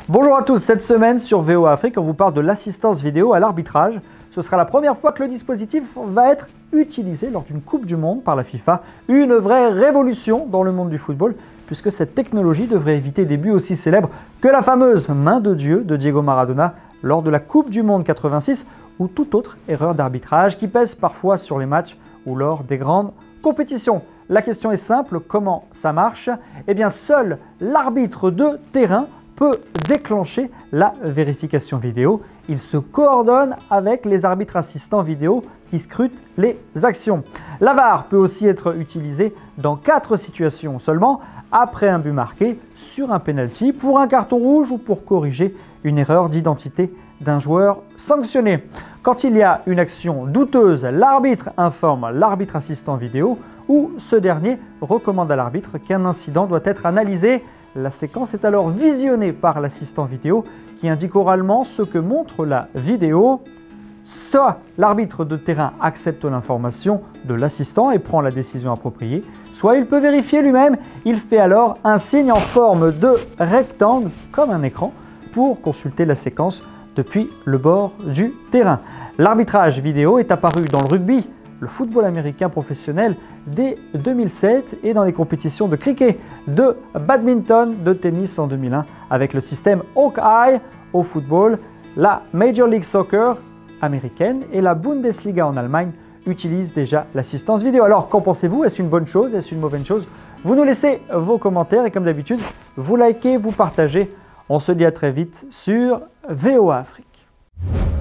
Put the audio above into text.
Bonjour à tous, cette semaine sur VOA Afrique, on vous parle de l'assistance vidéo à l'arbitrage. Ce sera la première fois que le dispositif va être utilisé lors d'une Coupe du Monde par la FIFA. Une vraie révolution dans le monde du football, puisque cette technologie devrait éviter des buts aussi célèbres que la fameuse main de Dieu de Diego Maradona lors de la Coupe du Monde 86 ou toute autre erreur d'arbitrage qui pèse parfois sur les matchs ou lors des grandes compétitions. La question est simple, comment ça marche? Eh bien, seul l'arbitre de terrain peut déclencher la vérification vidéo. Il se coordonne avec les arbitres assistants vidéo qui scrutent les actions. La VAR peut aussi être utilisée dans 4 situations seulement, après un but marqué, sur un penalty, pour un carton rouge ou pour corriger une erreur d'identité d'un joueur sanctionné. Quand il y a une action douteuse, l'arbitre informe l'arbitre assistant vidéo ou ce dernier recommande à l'arbitre qu'un incident doit être analysé. La séquence est alors visionnée par l'assistant vidéo qui indique oralement ce que montre la vidéo. Soit l'arbitre de terrain accepte l'information de l'assistant et prend la décision appropriée, soit il peut vérifier lui-même. Il fait alors un signe en forme de rectangle, comme un écran, pour consulter la séquence depuis le bord du terrain. L'arbitrage vidéo est apparu dans le rugby, le football américain professionnel dès 2007 et dans les compétitions de cricket, de badminton, de tennis en 2001 avec le système Hawkeye au football. La Major League Soccer américaine et la Bundesliga en Allemagne utilisent déjà l'assistance vidéo. Alors qu'en pensez-vous? Est-ce une bonne chose? Est-ce une mauvaise chose? Vous nous laissez vos commentaires et comme d'habitude, vous likez, vous partagez. On se dit à très vite sur VOA Afrique.